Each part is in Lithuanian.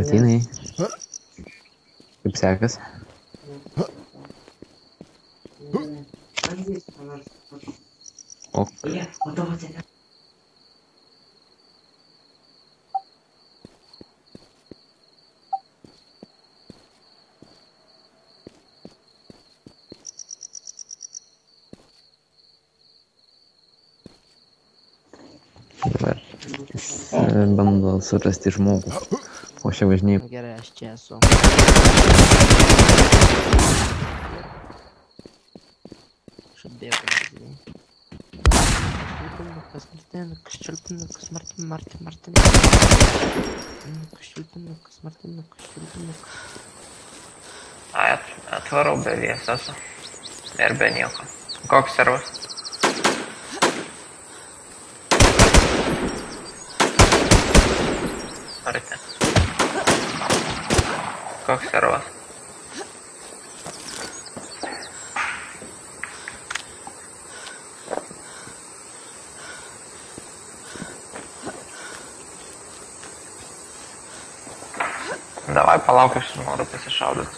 Martynai, kaip sekas? O dabar jis bando surasti žmogų, o čia važinėjai. Gerai, aš čia esu. Aš atbėgu, žinai. Martinukas, Čiulpinukas, Martinukas. Ai, atvarau be viesos ir be nieko. Koks servas? Arti. Koks servas? Davai palauk, aš noriu pasišaudyti.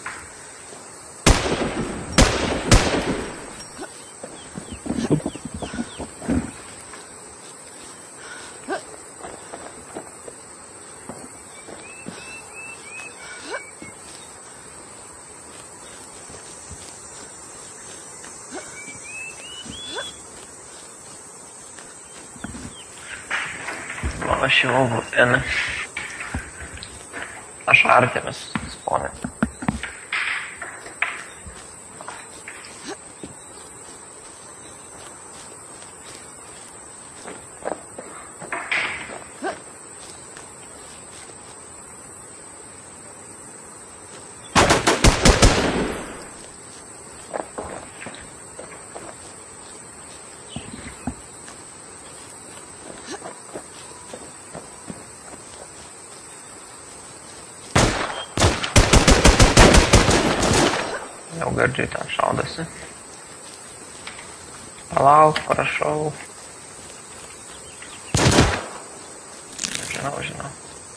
Aš jau būtinu. Aš Artemis spawnė. Jau gardžiai ten šaudasi. Palauk, prašau. Žinau.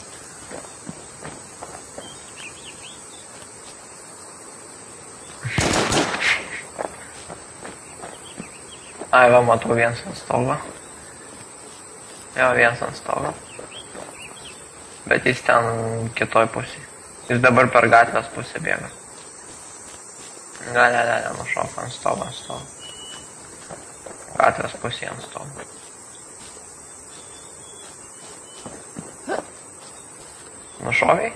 Ai, va, matau vienas ant stogo. Jo, vienas ant stogo. Bet jis ten kitoj pusėje. Jis dabar per gatvės pusę bėga. Ne, nušok ant stogo. Gatvės pusėje ant stogo. Nušoviai?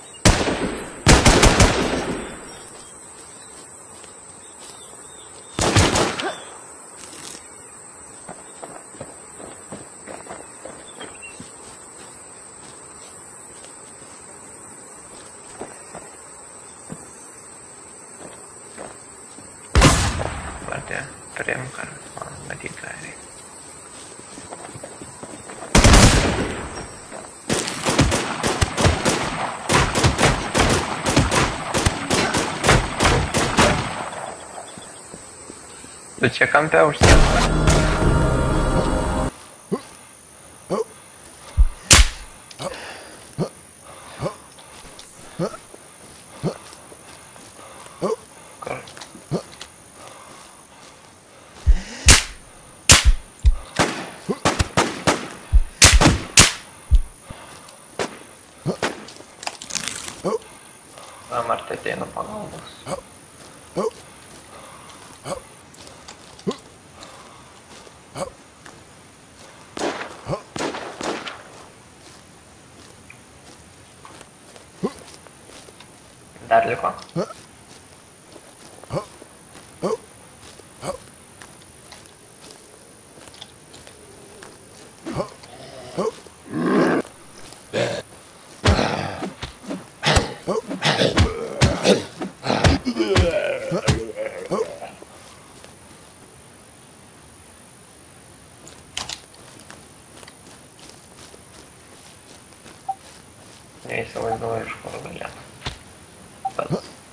Priimk, ar man matyti realiai. Tu čia kampe užsienas. Marta ateina pagalbos. Dar liko? Neįsivaizduoju, iš kur galėtų. Bet...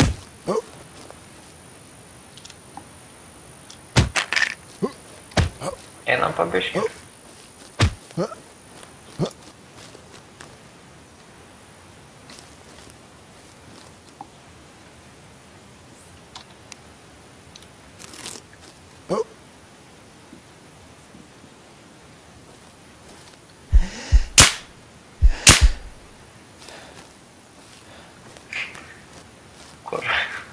Einam pabiškį. kur.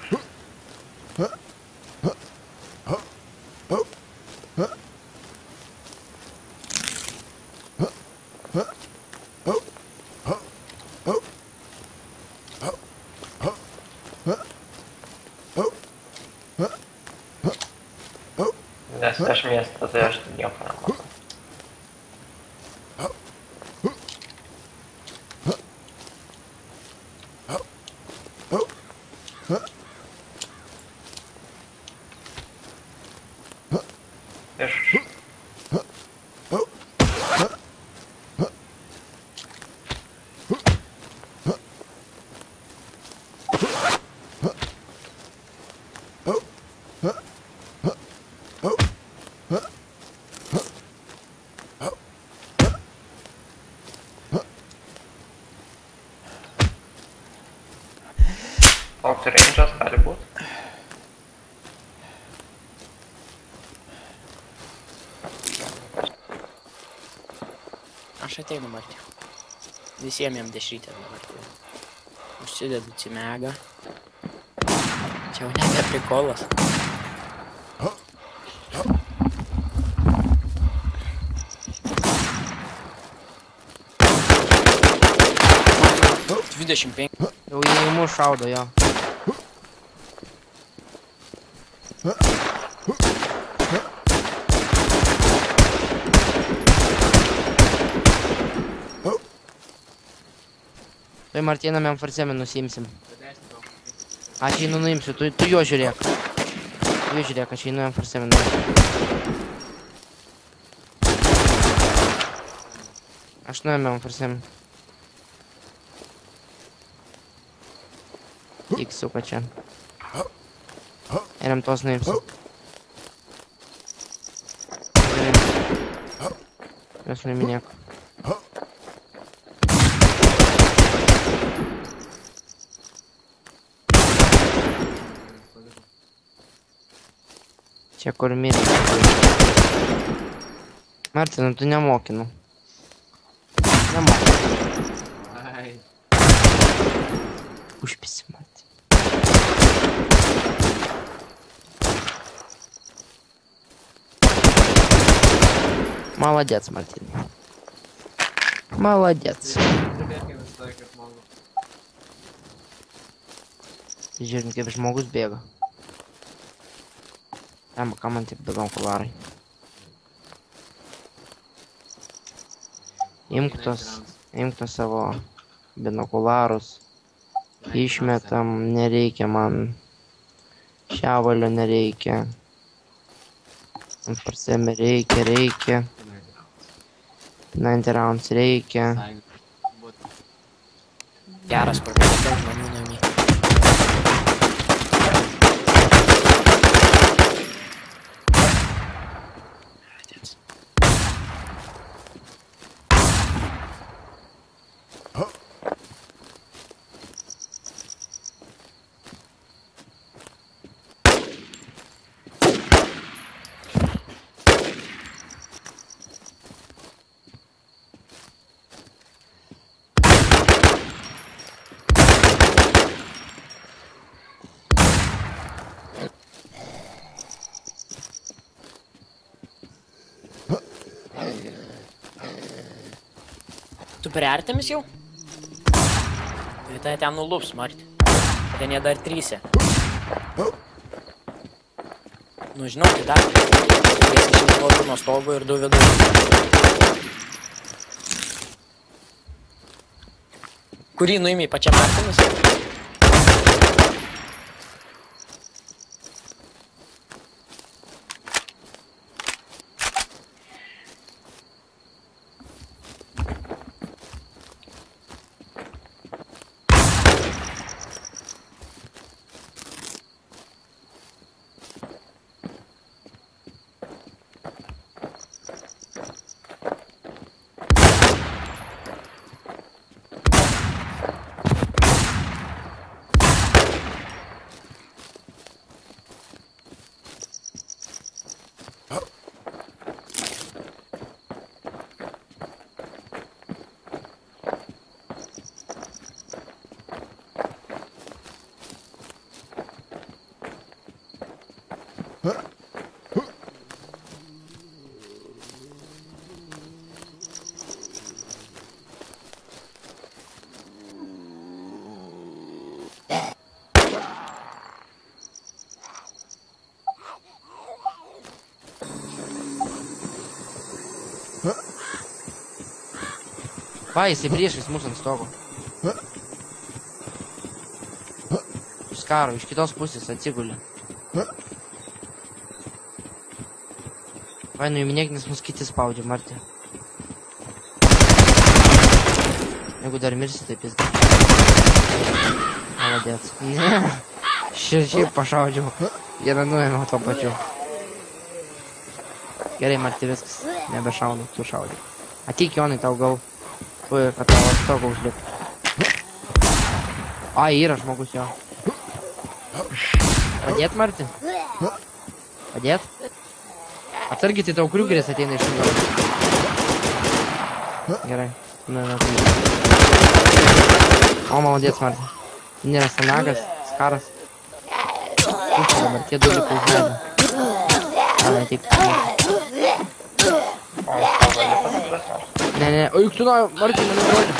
Nes aš miestą, tai aš nieko nematau. Iš... Koks range'as gali būt? Aš ateinu, Marti. Visiems jam dešrytę dabar. Užsidedu cimegą. Čia jau nebe prikolas. Jau įimu šaudo, jo. Tai Martyną mes farsemį nusimsim. Aš einu nuimsiu, tu jo žiūrėk. Tu jo žiūrėk, aš einu jam farsemį nuimsiu. Aš nuėmiau farsemį. Tik suka čia. Einam tos nuimsiu. Jos nuiminėk. Čia kur mirė. Martinu, tu nemokinu. Nemokinu. Užpisi, Martin. Молодец, Мартин. Молодец. Žiūrint, kaip žmogus bėga. Ema, ką man taip dabar okularai. Imk tos savo binokularus. Išmetam, nereikia man. Šiavalio nereikia. Farsemi reikia. 90 rounds reikia. Geras parbėgė žmonių namį. Tu priartėmis jau? Tai tai ten nulups, Marti. Ten jie dar 3. Nu žinau, tai dar. Jis išimtuotų nuo stogo ir 2 vidų. Kurį nuimi pačiam Martinis? Va, jisai priešais mūsų ant stogo. Iš karo, iš kitos pusės atsigulė. Va, nuiminėk, nes mus kiti spaudžia, Martė. Jeigu dar mirsi, taip jis. Maladėts. Ne. Šiaip pašaudžiau. Ir nuėmiau to pačiu. Gerai, Martė, viskas. Nebešaunu, tu šaudai. Ateik, Jonai, tau gal. Tuoj, kad tau atstogą užlipti. Ai, yra žmogus jo. Padėt, Martė? Padėt? Atsargiai, tai tau kriugeris ateina iš nugarų. Gerai. O, maladėts, Martė. Nėra sanagas, skaras. Pušia dabar, tie du liko užleido. Gal ateik. Ne. O juk tu nuo, Martė, mane drožė.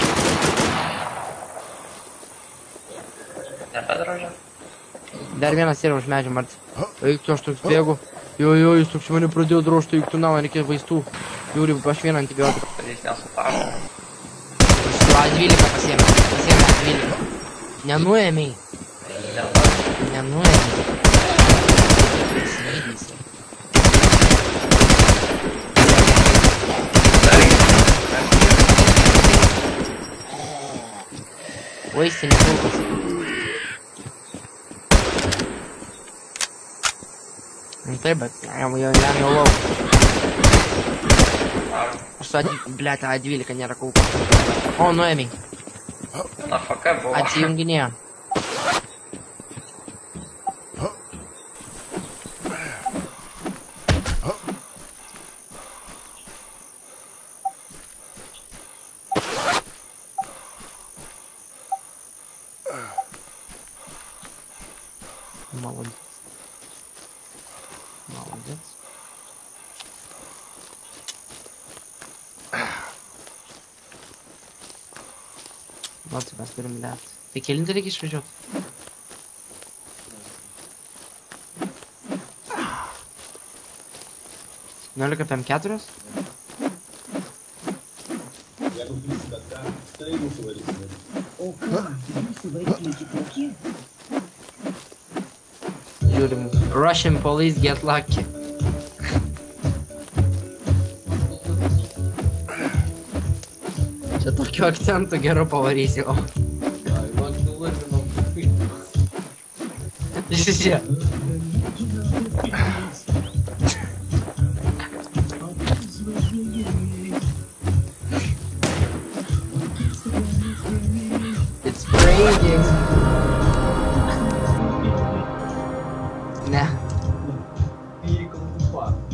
Nebedrožė? Dar vienas yra už medžio, Martė. O juk tu aš toks bėgu. Jo, jis toks mane pradėjo drožti, juk tu na, man reikia vaistų. Jūri, aš vieną antibiotiką. Kad jis nesutaro. A12 pasiėmė A12. Nenuėmei. Nenuėmei. Svydysi. Vaistinis vilkas. Taip, bet jam jau lauk. Aš su blėt, A12 nėra kulka. O, nuėmei. Na, FK buvo. Atsijunginėjo. Молодец. Молодец. Va, tai mes turim lėt. Tai kelintą reikia išvažiuot? Nolika PM4? Žiūrim. Russian police get lucky. Čia tokiu akcentu geru pavarysi, o. Žiūrė. It's raining. Ne.